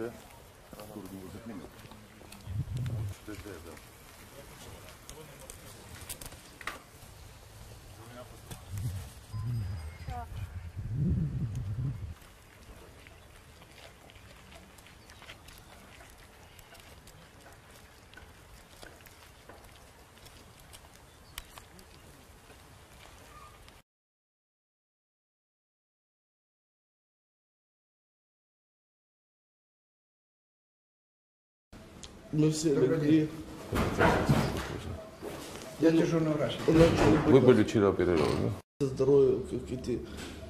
Мы все легли. Я дежурный врач. Вы были вчера оперированы, За здоровье, как и ты.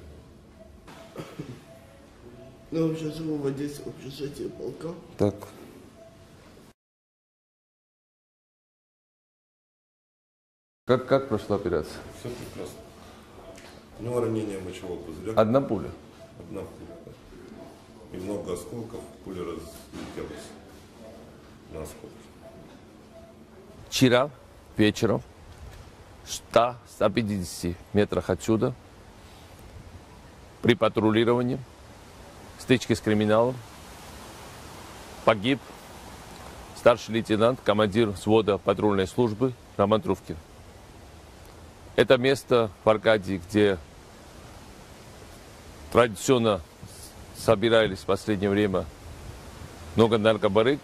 Ну, сейчас его в Одессе общежитие полка. Так. Как прошла операция? Все прекрасно. У него ранение мочевого пузыря. Одна пуля? Одна пуля. Да. И много осколков. Пуля разлетелась на осколки. Вчера вечером, в 150 метрах отсюда, при патрулировании, стычке с криминалом, погиб старший лейтенант, командир взвода патрульной службы Роман Трубкин. Это место в Аркадии, где традиционно собирались в последнее время много наркобарыг,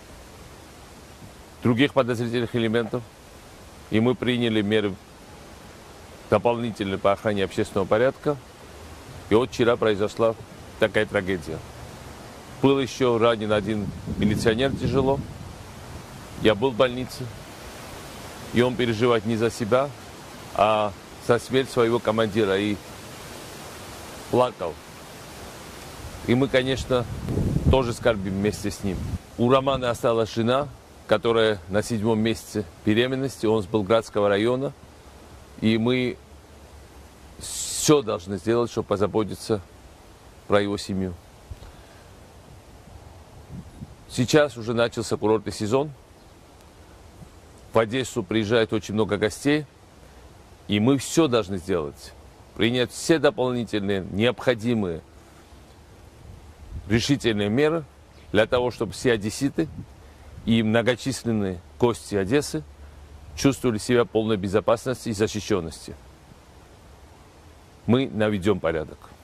других подозрительных элементов. И мы приняли меры дополнительные по охране общественного порядка. И вот вчера произошла такая трагедия. Был еще ранен один милиционер тяжело. Я был в больнице. И он переживает не за себя, а за смерть своего командира. И плакал. И мы, конечно, тоже скорбим вместе с ним. У Романа осталась жена, которая на 7-м месяце беременности. Он с Белградского района. И мы все должны сделать, чтобы позаботиться про его семью. Сейчас уже начался курортный сезон. В Одессу приезжает очень много гостей. И мы все должны сделать. Принять все дополнительные, необходимые, решительные меры для того, чтобы все одесситы и многочисленные гости Одессы чувствовали себя в полной безопасности и защищенности. Мы наведем порядок.